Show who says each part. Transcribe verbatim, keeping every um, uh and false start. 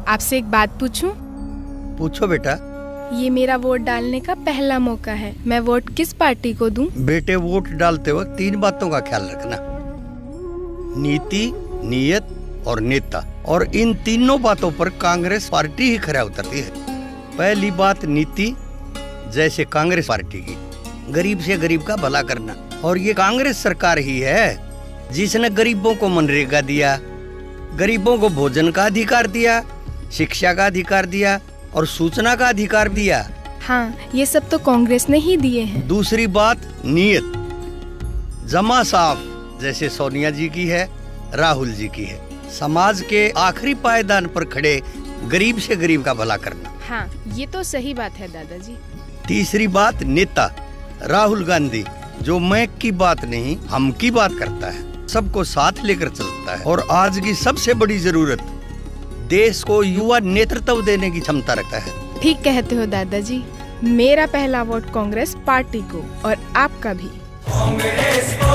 Speaker 1: आपसे एक बात पूछूं?
Speaker 2: पूछो बेटा।
Speaker 1: ये मेरा वोट डालने का पहला मौका है, मैं वोट किस पार्टी को दूं?
Speaker 2: बेटे, वोट डालते वक्त तीन बातों का ख्याल रखना, नीति, नीयत और नेता। और इन तीनों बातों पर कांग्रेस पार्टी ही खरा उतरती है। पहली बात नीति, जैसे कांग्रेस पार्टी की गरीब से गरीब का भला करना, और ये कांग्रेस सरकार ही है जिसने गरीबों को मनरेगा दिया, गरीबों को भोजन का अधिकार दिया, शिक्षा का अधिकार दिया और सूचना का अधिकार दिया।
Speaker 1: हाँ, ये सब तो कांग्रेस ने ही दिए हैं।
Speaker 2: दूसरी बात नीयत, जमा साफ, जैसे सोनिया जी की है, राहुल जी की है, समाज के आखिरी पायदान पर खड़े गरीब से गरीब का भला करना।
Speaker 1: हाँ, ये तो सही बात है दादाजी।
Speaker 2: तीसरी बात नेता, राहुल गांधी, जो मैं की बात नहीं हम की बात करता है, सबको साथ लेकर चलता है। और आज की सबसे बड़ी जरूरत, देश को युवा नेतृत्व देने की क्षमता रखता है।
Speaker 1: ठीक कहते हो दादाजी, मेरा पहला वोट कांग्रेस पार्टी को और आपका भी।